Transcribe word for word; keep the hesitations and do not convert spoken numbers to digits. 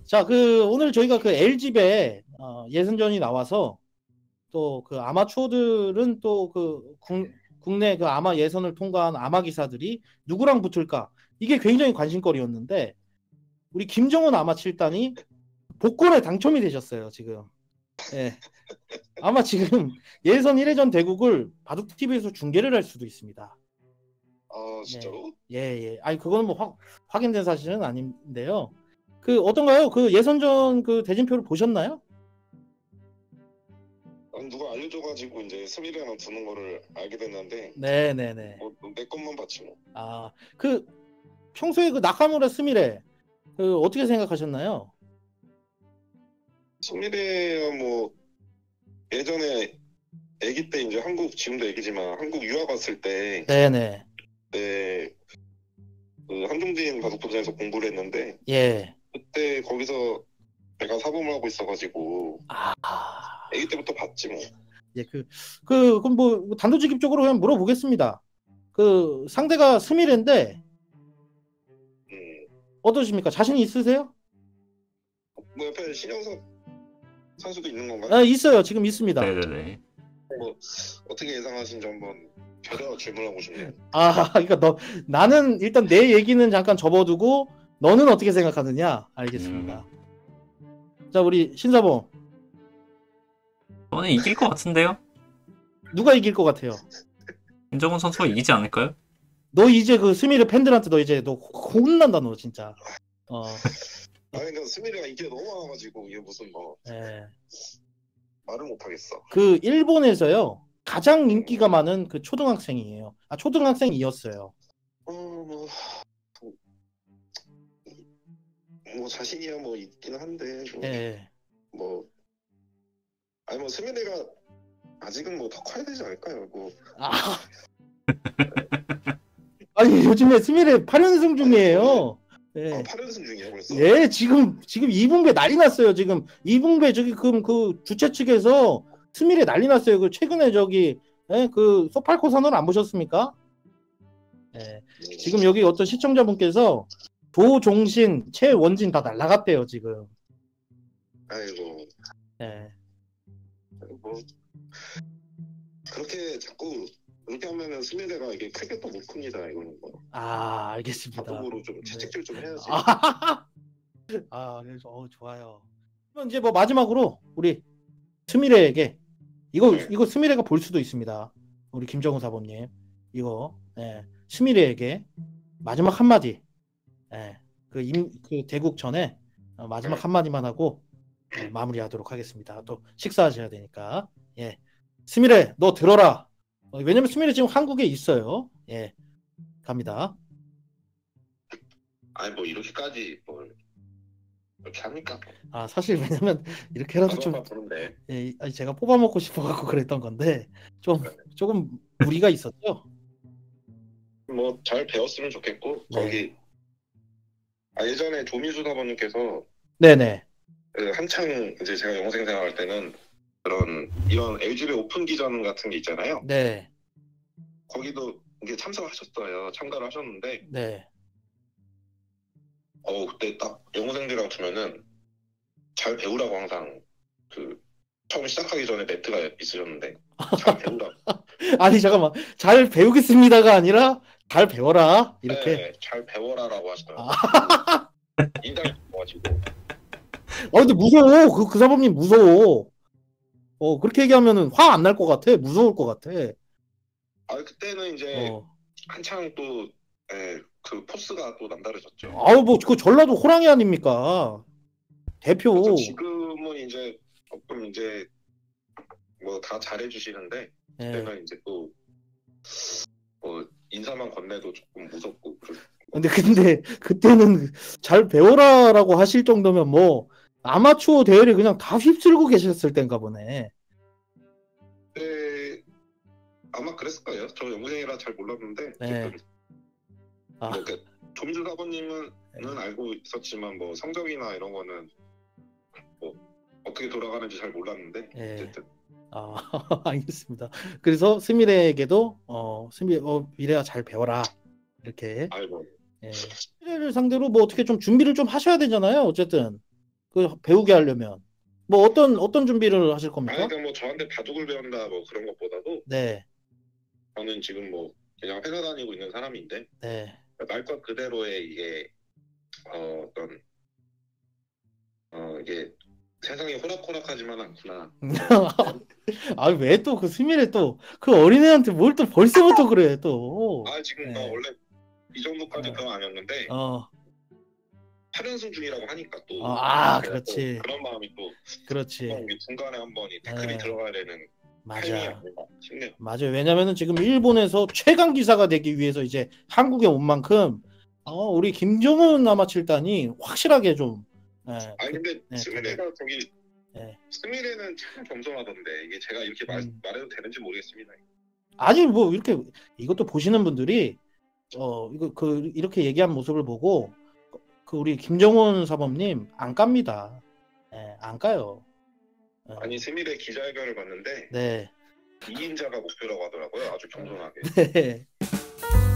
자, 그 오늘 저희가 그 엘지배 어, 예선전이 나와서 또 그 아마추어들은 또 그 국내 그 아마 예선을 통과한 아마 기사들이 누구랑 붙을까? 이게 굉장히 관심거리였는데 우리 김정은 아마 칠 단이 복권에 당첨이 되셨어요, 지금. 예. 아마 지금 예선 일 회전 대국을 바둑티비에서 중계를 할 수도 있습니다. 아, 진짜로? 예, 예. 아니 그거는 뭐 확, 확인된 사실은 아닌데요. 그 어떤가요? 그 예선전 그 대진표를 보셨나요? 난 누가 알려줘가지고 이제 스미레만 두는 거를 알게 됐는데. 네네네. 뭐 내 것만 봤지 뭐. 아, 그 평소에 그 나카무라 스미레 그 어떻게 생각하셨나요? 스미레야 뭐 예전에 아기 때 이제 한국 지금도 아기지만 한국 유학 갔을 때. 네네. 네. 그 한중진 바둑도전에서 공부를 했는데. 예. 그때 거기서 내가 사범을 하고 있어가지고. 아. 아기 때부터 봤지 뭐. 예, 그, 그, 그럼 뭐 단도직입적으로 그냥 물어보겠습니다. 그 상대가 스미레인데 음. 어떠십니까? 자신 있으세요? 뭐 옆에 신영석 선수도 있는 건가요? 아, 있어요. 지금 있습니다. 네네네. 뭐 어떻게 예상하신지 한번 겨자 질문하고 싶네요. 아, 그러니까 너 나는 일단 내 얘기는 잠깐 접어두고 너는 어떻게 생각하느냐? 알겠습니다. 음. 자, 우리 신사범. 저는 이길 것 같은데요? 누가 이길 것 같아요? 김정은 선수가 이기지 않을까요? 너 이제 그 스미레 팬들한테 너 이제 너 혼난다 너 진짜. 어. 아니 그러니까 스미레가 인기가 너무 많아가지고 이게 무슨 뭐. 예. 말을 못 하겠어. 그 일본에서요 가장 인기가 많은 그 초등학생이에요. 아 초등학생이었어요. 어, 뭐, 뭐 자신이야 뭐 있긴 한데. 뭐, 예. 뭐 아니 뭐 스미레가 아직은 뭐 더 커야 되지 않을까요? 뭐. 아. 아니 요즘에 스미레 팔 연승 중이에요. 예. 아, 팔 연승 중이야 벌써? 예, 지금 지금 이붕배 난리 났어요. 지금 이붕배 저기 그, 그 주최 측에서 스미레 난리 났어요. 그 최근에 저기 예, 그 소팔코 선언 안 보셨습니까? 예. 지금 여기 어떤 시청자분께서 조종신, 최원진 다 날라갔대요 지금. 아이고. 예. 뭐 그렇게 자꾸 그렇게 하면은 스미레가 이게 크게 또 못 큽니다 이거는 뭐. 아, 알겠습니다. 바둑으로 좀 채찍질 좀 해야지. 아, 아 그래서 어 좋아요. 그럼 이제 뭐 마지막으로 우리 스미레에게 이거 네. 이거 스미레가 볼 수도 있습니다. 우리 김정우 사범님 이거 예, 스미레에게 마지막 한마디 예, 그, 임, 그 대국 전에 어, 마지막 네. 한마디만 하고 예, 마무리하도록 하겠습니다. 또 식사하셔야 되니까 예, 스미레 너 들어라. 어, 왜냐면 스미레 지금 한국에 있어요. 예, 갑니다. 아니 뭐 이렇게까지 뭘 이렇게 합니까? 아 사실 왜냐면 이렇게라도 좀 보는데. 예, 아니 제가 뽑아 먹고 싶어갖고 그랬던 건데 좀 조금 무리가 있었죠. 뭐 잘 배웠으면 좋겠고. 네. 거기 아 예전에 조미수 사범님께서 네네. 그 한창 이제 제가 영생 생활할 때는 그런 이런 엘지배 오픈 기전 같은 게 있잖아요. 네. 거기도 이게 참석하셨어요. 참가를 하셨는데. 네. 어 그때 딱 영생들이랑 두면은 잘 배우라고 항상 그 처음 시작하기 전에 매트가 있으셨는데 잘 배우라고. 아니 잠깐만 잘 배우겠습니다가 아니라 잘 배워라 이렇게. 네, 잘 배워라라고 하시더라고요. 아. 인당이 좋아가지고. 아 근데 무서워. 그, 그 사범님 무서워. 어 그렇게 얘기하면은 화 안 날 것 같아. 무서울 것 같아. 아 그때는 이제 어. 한창 또 예, 그 포스가 또 남다르셨죠. 아우 뭐 그 전라도 호랑이 아닙니까? 대표. 그래서 지금은 이제 조금 이제 뭐 다 잘해주시는데 예. 그때는 이제 또 뭐 인사만 건네도 조금 무섭고. 근데 근데 그때는 잘 배워라라고 하실 정도면 뭐 아마추어 대회를 그냥 다 휩쓸고 계셨을 땐가 보네. 네, 아마 그랬을 거예요. 저 영생이라 잘 몰랐는데. 네. 아. 뭐 그러니까 조민수 사범님은 네. 알고 있었지만 뭐 성적이나 이런 거는 뭐 어떻게 돌아가는지 잘 몰랐는데. 네. 어쨌든. 아 알겠습니다. 그래서 스미레에게도 어 스미 어 미래야 잘 배워라 이렇게. 아이고. 예. 스미레를 상대로 뭐 어떻게 좀 준비를 좀 하셔야 되잖아요. 어쨌든. 그 배우게 하려면 뭐 어떤 어떤 준비를 하실 아니 겁니까? 그러니까 뭐 저한테 바둑을 배운다 뭐 그런 것보다도 네, 저는 지금 뭐 그냥 회사 다니고 있는 사람인데 네. 말 것 그대로의 이게 어, 어떤 어 이게 세상이 호락호락하지만 않구나. 아, 왜 또 그 스미레 또 그 어린애한테 뭘 또 벌써부터 그래 또. 아 지금 나 네. 원래 이 정도까지 어. 그건 아니었는데 어, 팔 연승 중이라고 하니까 또 어, 아, 제가 그렇지. 또 그런 마음이 또 그렇지. 한번 이게 중간에 한번 이 태클이 네. 들어가야 되는 타이밍이 맞아. 아닌가 싶네요. 맞아요. 왜냐면은 지금 일본에서 최강 기사가 되기 위해서 이제 한국에 온 만큼 어, 우리 김정은 아마칠단이 확실하게 좀 예, 아니 그, 근데 네, 스미레가 저기 네. 스미레는 참 겸손하던데 이게 제가 이렇게 말, 음. 말해도 되는지 모르겠습니다. 아니 뭐 이렇게 이것도 보시는 분들이 어 이거 그 이렇게 얘기한 모습을 보고 그 우리 김정은 사범님 안 깝니다. 예, 안 까요. 예, 아니 스미레 기자회견을 봤는데 네. 이 인자가 목표라고 하더라고요. 아주 겸손하게. 네.